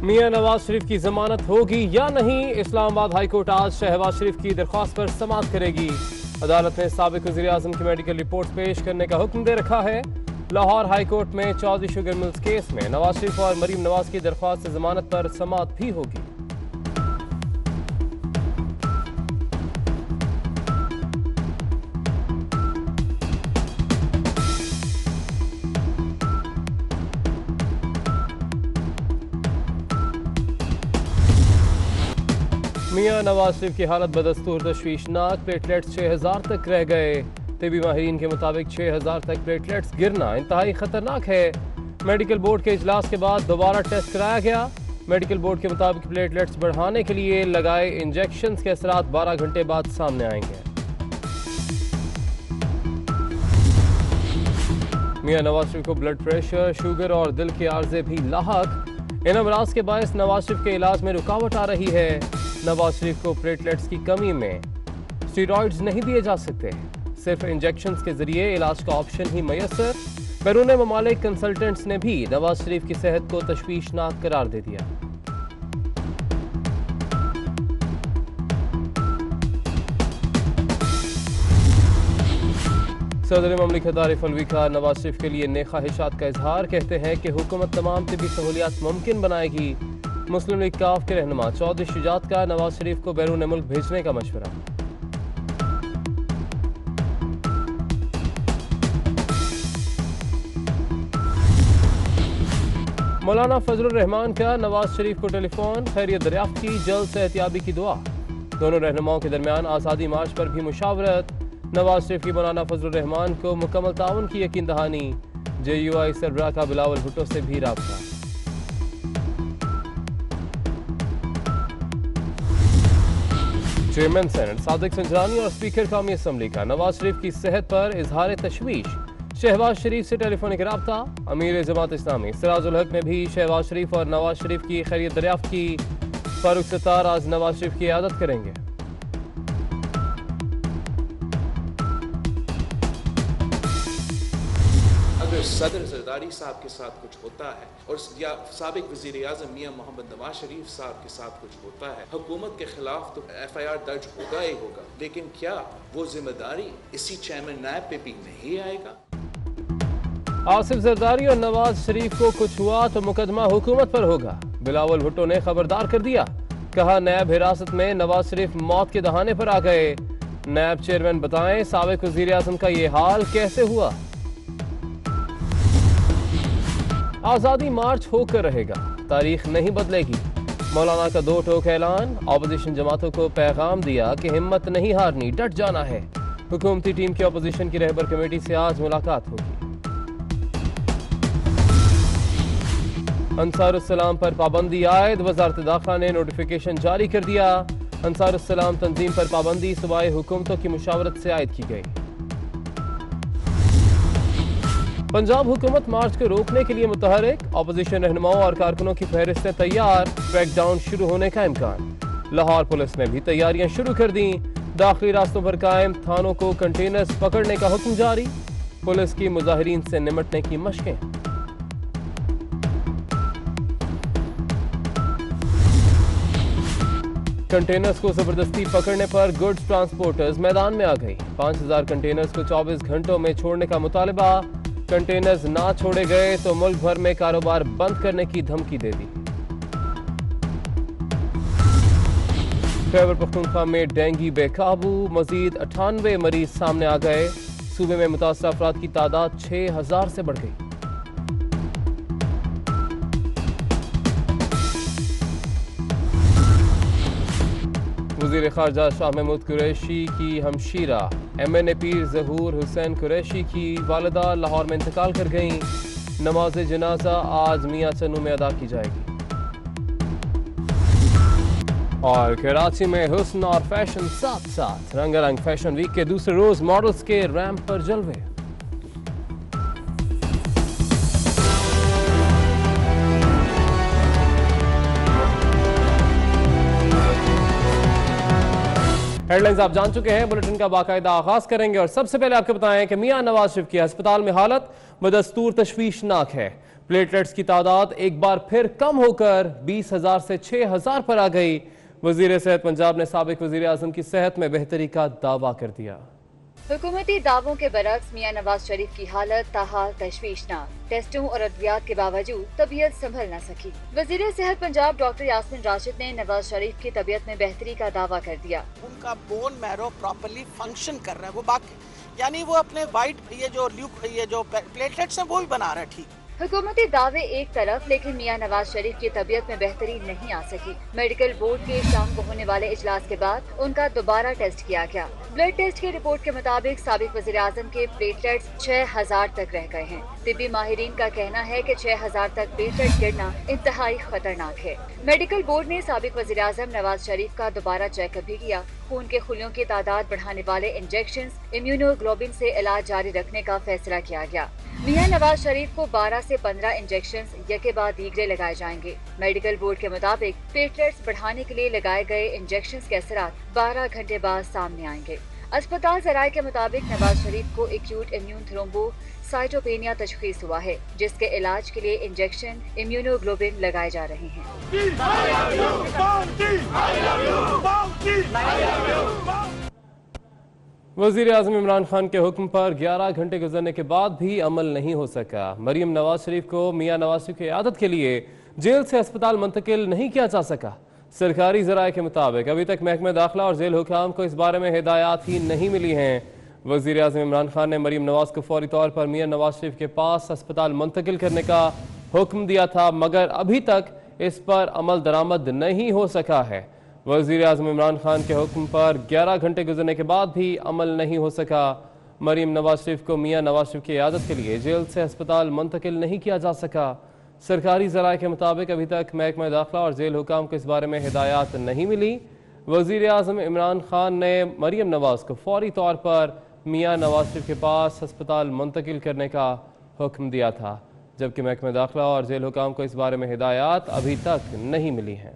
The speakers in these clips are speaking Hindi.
मियां नवाज शरीफ की जमानत होगी या नहीं, इस्लामाबाद हाईकोर्ट आज शहबाज शरीफ की दरख्वास्त पर समाअत करेगी। अदालत ने साबिक वज़ीर आज़म की मेडिकल रिपोर्ट पेश करने का हुक्म दे रखा है। लाहौर हाईकोर्ट में चौधरी शुगर मिल्स केस में नवाज शरीफ और मरीम नवाज की दरख्वास्त से जमानत पर समाअत भी होगी। मियां नवाज शरीफ की हालत बदस्तूर तशवीशनाक, प्लेटलेट्स 6000 तक रह गए। तिबी माहिरीन के मुताबिक 6000 तक प्लेटलेट्स गिरना इंतहाई खतरनाक है। मेडिकल बोर्ड के इजलास के बाद दोबारा टेस्ट कराया गया। मेडिकल बोर्ड के मुताबिक प्लेटलेट्स बढ़ाने के लिए लगाए इंजेक्शन के असरात 12 घंटे बाद सामने आएंगे। मियां नवाज शरीफ को ब्लड प्रेशर, शुगर और दिल के आर्जे भी लाहक। इन अमराज के बायस नवाज शरीफ के इलाज में रुकावट आ रही है। नवाज शरीफ को प्लेटलेट्स की कमी में स्टेरॉइड्स नहीं दिए जा सकते, सिर्फ इंजेक्शंस के जरिए इलाज का ऑप्शन ही मैसर। बैरून ममालिक कंसल्टेंट्स ने भी नवाज शरीफ की सेहत को तशवीशनाक करार दे दिया। सदर ममलिकत आरिफ अलवी का नवाज शरीफ के लिए नेक ख्वाहिशात का इजहार, कहते हैं कि हुकूमत तमाम तिबी सहूलियात मुमकिन बनाएगी। मुस्लिम लीग काफ के रहनुमा चौधरी शुजात का नवाज शरीफ को बैरून मुल्क भेजने का मशवरा। मौलाना फजलुर रहमान का नवाज शरीफ को टेलीफोन, खैरियत दरियाफ्त की, जल्द सेहतियाबी की दुआ। दोनों रहनुमाओं के दरमियान आज़ादी मार्च पर भी मुशावरत। नवाज शरीफ की मौलाना फजलुर रहमान को मुकम्मल ताउन की यकीन दहानी। JUI सरबराह का बिलावल भुट्टो से भी राब्ता। चेयरमैन सेनेट सादिक संजरानी और स्पीकर कौमी असम्बली का नवाज शरीफ की सेहत पर इजहार तशवीश। शहबाज शरीफ से टेलीफोनिक राब्ता। अमीर जमात इस्लामी सिराजुल हक ने भी शहबाज शरीफ और नवाज शरीफ की खैरियत दरियाफ्त की। फारूक सत्तार आज नवाज शरीफ की इयादत करेंगे। अगर सदर जरदारी साहब के साथ कुछ होता है और या साबिक वज़ीर आज़म मियां मोहम्मद नवाज शरीफ साहब के साथ कुछ होता है, हुकूमत के खिलाफ तो FIR दर्ज होगा ही होगा, लेकिन क्या वो जिम्मेदारी इसी चेयरमैन नायब पे भी नहीं आएगा? आसिफ जरदारी और नवाज शरीफ को कुछ हुआ तो मुकदमा हुकूमत पर होगा। बिलावल भुट्टो ने खबरदार कर दिया, कहा नायब हिरासत में नवाज शरीफ मौत के दहाने पर आ गए। नायब चेयरमैन बताएं साबिक वज़ीर आज़म का ये हाल कैसे हुआ। आज़ादी मार्च होकर रहेगा, तारीख नहीं बदलेगी। मौलाना का 2 टोक ऐलान। ऑपोजिशन जमातों को पैगाम दिया कि हिम्मत नहीं हारनी, डट जाना है। हुकूमती टीम की ऑपोजिशन की रहबर कमेटी से आज मुलाकात होगी। अंसारुस्सलाम पर पाबंदी आयद, वज़ारत दाखिला ने नोटिफिकेशन जारी कर दिया। अंसारुस्सलाम तंजीम पर पाबंदी सूबाई हुकूमतों की मुशावरत से आयद की गई। पंजाब हुकूमत मार्च को रोकने के लिए मुतहरिक। ऑपोजिशन रहनुमाओं और कारकुनों की फहरिस्तें तैयार। क्रैकडाउन शुरू होने का इम्कान। लाहौर पुलिस ने भी तैयारियां शुरू कर दी। दाखिली रास्तों पर कायम थानों को कंटेनर्स पकड़ने का हुक्म जारी। पुलिस की मुजाहिरीन से निमटने की मशकें। कंटेनर्स को जबरदस्ती पकड़ने पर गुड्स ट्रांसपोर्टर्स मैदान में आ गई। 5000 कंटेनर्स को 24 घंटों में छोड़ने का मुतालबा। कंटेनर्स ना छोड़े गए तो मुल्क भर में कारोबार बंद करने की धमकी दे दी। खैबर पख्तूनख्वा में डेंगू बेकाबू, मजीद 98 मरीज सामने आ गए। सूबे में मुतासर अफराद की तादाद 6000 से बढ़ गई। वज़ीर ख़ारजा शाह महमूद कुरैशी की हमशीरा MNA पीर ज़हूर हुसैन कुरैशी की वालिदा लाहौर में इंतकाल कर गईं। नमाज जनाजा आज मियां चन्नू में अदा की जाएगी। और कराची में हुस्न और फैशन साथ साथ रंगारंग फैशन वीक के दूसरे रोज मॉडल्स के रैंप पर जलवे। हेडलाइंस आप जान चुके हैं, बुलेटिन का बाकायदा आगाज करेंगे और सबसे पहले आपको बताएं कि मियां नवाज शरीफ की अस्पताल में हालत बदस्तूर तशवीशनाक है। प्लेटलेट्स की तादाद एक बार फिर कम होकर 20,000 से 6,000 पर आ गई। वजीर सेहत पंजाब ने साबिक वजीर आजम की सेहत में बेहतरी का दावा कर दिया। हुकूमती दावों के बरक्स मियां नवाज शरीफ की हालत ताहाल तशवीशनाक। टेस्टों और अद्वियात के बावजूद तबीयत संभल न सकी। वजीर सेहत पंजाब डॉक्टर यास्मीन राशिद ने नवाज शरीफ की तबीयत में बेहतरी का दावा कर दिया। उनका बोन मैरो प्रॉपर्ली फंक्शन कर रहा है, वो बाकी यानी वो अपने वाइट ये जो प्लेटलेट्स हैं वो भी बना रहा है ठीक। हुकूमती दावे एक तरफ, लेकिन मियां नवाज शरीफ की तबीयत में बेहतरी नहीं आ सकी। मेडिकल बोर्ड के शाम को होने वाले इजलास के बाद उनका दोबारा टेस्ट किया गया। ब्लड टेस्ट की रिपोर्ट के मुताबिक साबिक वज़ीर आज़म के प्लेटलेट्स 6,000 तक रह गए हैं। तिब्बी माहिरीन का कहना है कि 6,000 तक प्लेटलेट गिरना इंतहाई खतरनाक है। मेडिकल बोर्ड ने साबिक वज़ीर आज़म नवाज शरीफ का दोबारा चेकअप भी किया। खून के खुलियों की तादाद बढ़ाने वाले इंजेक्शन इम्यूनोग्लोबिन से इलाज जारी रखने का फैसला किया गया। मियां नवाज शरीफ को 12 से 15 इंजेक्शन यके बाद दीगरे लगाए जाएंगे। मेडिकल बोर्ड के मुताबिक प्लेटलेट्स बढ़ाने के लिए लगाए गए इंजेक्शन के असरात 12 घंटे बाद सामने आएंगे। अस्पताल जराये के मुताबिक नवाज शरीफ को एक्यूट इम्यून थ्रोम्बोसाइटोपेनिया तशखीस हुआ है, जिसके इलाज के लिए इंजेक्शन इम्यूनोग्लोबिन लगाए जा रहे हैं। वजीर आजम इमरान खान के हुक्म पर 11 घंटे गुजरने के बाद भी अमल नहीं हो सका। मरियम नवाज शरीफ को मियां नवाज शरीफ की इयादत के लिए जेल से अस्पताल मुंतकिल नहीं किया जा सका। सरकारी जराये के मुताबिक अभी तक महकमा दाखिला और जेल हुकाम को इस बारे में हिदायत ही नहीं मिली हैं। वजीर आजम इमरान खान ने मरियम नवाज को फौरी तौर पर मियां नवाज शरीफ के पास अस्पताल मुंतकिल करने का हुक्म दिया था, मगर अभी तक इस पर अमल दरामद नहीं हो सका है। वज़ीर आज़म इमरान खान के हुक्म पर 11 घंटे गुजरने के बाद भी अमल नहीं हो सका। मरियम नवाज शरीफ को मियां नवाज शरीफ की इयादत के लिए जेल से अस्पताल मुंतकिल नहीं किया जा सका। सरकारी ज़राए के मुताबिक अभी तक महकमा दाखिला और जेल हुकाम को इस बारे में हिदायत नहीं मिली। वज़ीर आज़म इमरान खान ने मरियम नवाज को फौरी तौर पर मियां नवाज शरीफ के पास अस्पताल मुंतकिल करने का हुक्म दिया था, जबकि महकमा दाखिला और जेल हुकाम को इस बारे में हिदायत अभी तक नहीं मिली हैं।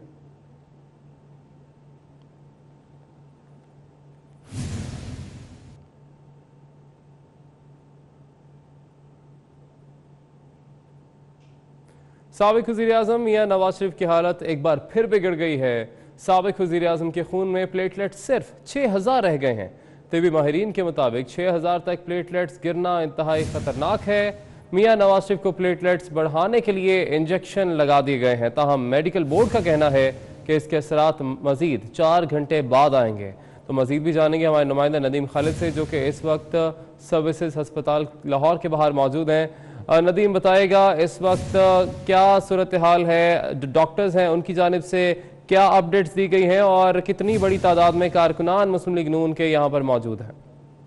साबिक वज़ीर आज़म मियां नवाज शरीफ की हालत एक बार फिर बिगड़ गई है। साबिक वज़ीर आज़म के खून में प्लेटलेट सिर्फ 6,000 रह गए हैं। तिब्बी माहिरीन के मुताबिक 6,000 तक प्लेटलेट्स गिरना इंतहाई खतरनाक है। मियां नवाज शरीफ को प्लेटलेट्स बढ़ाने के लिए इंजेक्शन लगा दिए गए हैं, ताहम मेडिकल बोर्ड का कहना है कि इसके असरात मजीद 4 घंटे बाद आएंगे। तो मजीद भी जानेंगे हमारे नुमाइंदा नदीम खालिद से, जो कि इस वक्त सर्विसेज अस्पताल लाहौर के बाहर मौजूद हैं। नदीम बताएगा इस वक्त क्या सूरत हाल है, डॉक्टर्स हैं उनकी जानिब से क्या अपडेट्स दी गई हैं और कितनी बड़ी तादाद में कारकुनान मुस्लिम लीग नून के यहाँ पर मौजूद हैं?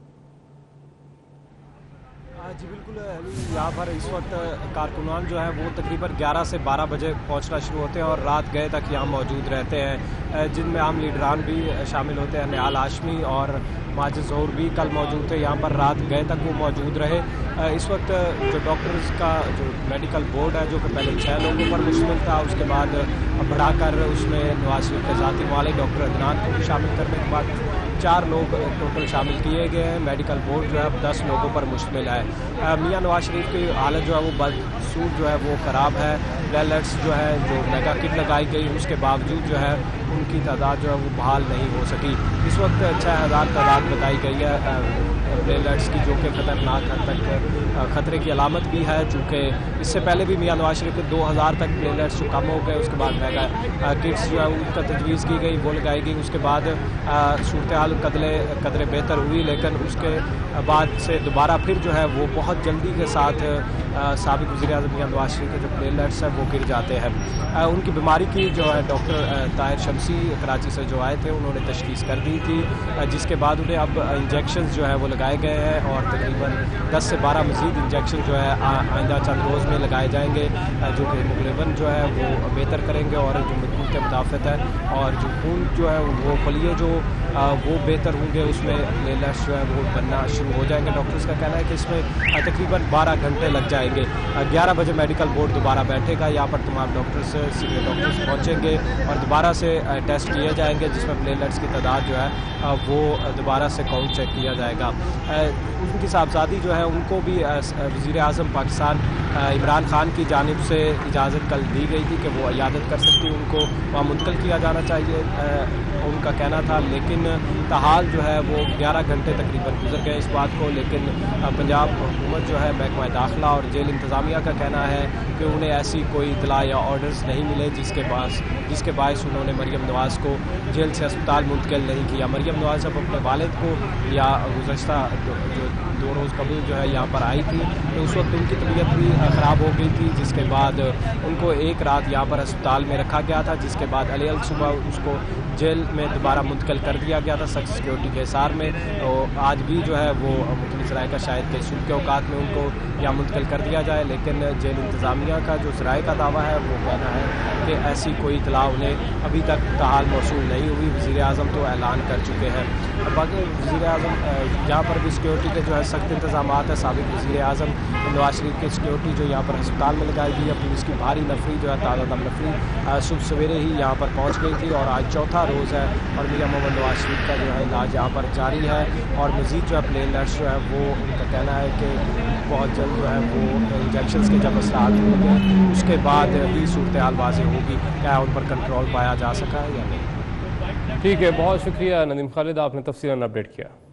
जी बिल्कुल, यहाँ पर इस वक्त कारकुनान जो है वो तकरीबन 11 से 12 बजे पहुँचना शुरू होते हैं और रात गए तक यहाँ मौजूद रहते हैं, जिनमें आम लीडरान भी शामिल होते हैं। निहाल हाशमी और माजिद ज़ोहर भी कल मौजूद थे यहाँ पर, रात गए तक वो मौजूद रहे। इस वक्त जो डॉक्टर्स का जो मेडिकल बोर्ड है, जो कि पहले 6 लोगों पर मुश्तमिल था, उसके बाद बढ़ाकर उसमें नवाज शरीफ के ज़ाती वाले डॉक्टर अदनान को शामिल करने के बाद 4 लोग टोटल शामिल किए गए हैं। मेडिकल बोर्ड जो है अब 10 लोगों पर मुश्तमिल है। मियां नवाज शरीफ की हालत जो है वो बदसूरत जो है वो ख़राब है। प्लेटलेट्स जो है जो मेगा किट लगाई गई, उसके बावजूद जो है उनकी तादाद जो है वो बहाल नहीं हो सकी। इस वक्त 6,000 तादाद बताई गई है प्लेटलेट्स की, जो कि ख़तरनाक हद तक ख़तरे की अलामत भी है, चूँकि इससे पहले भी मियां नवाज शरीफ के 2,000 तक प्लेटलेट्स जो कम हो गए, उसके बाद मेगा किट्स जो है उनका तजवीज़ की गई, वो लगाई गई। उसके बाद सूरत हाल कदरे बेहतर हुई, लेकिन उसके बाद से दोबारा फिर जो है वो बहुत जल्दी के साथ साबिक वज़ीर आज़म मियां नवाज शरीफ के जो प्लेटलेट्स हैं वो गिर जाते हैं। उनकी बीमारी की जो है डॉक्टर ताहिर शमसी कराची से जो आए थे, उन्होंने तशख़ीस कर दी थी, जिसके बाद उन्हें अब इंजेक्शन जो है वो लगाए गए हैं और तकरीबन 10 से 12 मज़ीद इंजेक्शन जो है आइंदा चंद रोज़ में लगाए जाएंगे, जो कि मुग़लिबन जो है वो बेहतर करेंगे और जो मजबूत के मुताबिक है, और जो खून जो है वो खलिए जो वो बेहतर होंगे, उसमें प्लेटलेट्स जो है वो बनना शुरू हो जाएंगे। डॉक्टर्स का कहना है कि इसमें तकरीबन 12 घंटे लग जाएंगे। 11 बजे मेडिकल बोर्ड दोबारा बैठेगा, यहाँ पर तमाम डॉक्टर्स सीनियर डॉक्टर्स पहुँचेंगे और दोबारा से टेस्ट किए जाएंगे, जिसमें प्लेटलेट्स की तादाद जो है वो दोबारा से काउंट चेक किया जाएगा। उनकी साहबजादी जो है उनको भी वज़ीर आज़म पाकिस्तान इमरान खान की जानिब से इजाज़त कल दी गई थी कि वो इयादत कर सकती, उनको वहाँ मुंतकिल किया जाना चाहिए, उनका कहना था। लेकिन ताहाल जो है वो 11 घंटे तकरीबन गुजर गए इस बात को। लेकिन पंजाब हुकूमत जो है महकमा दाखिला और जेल इंतज़ामिया का कहना है कि उन्हें ऐसी कोई इतला या ऑर्डर्स नहीं मिले जिसके बायस उन्होंने मरीम नवाज़ को जेल से अस्पताल मुंतकिल नहीं किया। मरीम नवाज़ अब अपने वालिद को या गुज़श्ता जो 2 रोज़ कबल जो है यहाँ पर आई थी, तो उस वक्त उनकी तबीयत भी ख़राब हो गई थी, जिसके बाद उनको एक रात यहाँ पर अस्पताल में रखा गया था, जिसके बाद अलग सुबह उसको जेल में दोबारा मुंतकिल कर दिया गया था सख्त सिक्योरिटी के हिसार में। तो आज भी जो है वो मुख्तलिफ ज़राए का शायद कि सुबह के औकात में उनको यहाँ मुंतकिल कर दिया जाए, लेकिन जेल इंतज़ामिया का जो ज़राए का दावा है वो कहना है कि ऐसी कोई इतला उन्हें अभी तक ताहाल मौसूल नहीं हुई। वज़ीर आज़म तो ऐलान कर चुके हैं। बाकी वज़ीर आज़म यहाँ पर भी सिक्योरिटी के जो है सख्त इंतजाम है। साबिक़ वज़ीर आज़म नवाज शरीफ की सिक्योरिटी जो यहाँ पर अस्पताल में लगाई गई है, पुलिस की भारी नफरी जो है ताज़ादम नफरी सुबह सवेरे ही यहाँ पर पहुँच गई थी और आज चौथा रोज़ है और मियां मोहम्मद नवाज शरीफ का जो है इलाज यहाँ पर जारी है। और मज़ीद जो है प्लेनलेट्स जो है वो उनका कहना है कि बहुत जल्द जो है वो इंजेक्शन के जब असरात होंगे उसके बाद ही सूरत हाल वाज़ेह होगी, क्या उन पर कंट्रोल पाया जा सका है या नहीं। ठीक है, बहुत शुक्रिया नदीम खालिद, आपने तफसीलन अपडेट किया।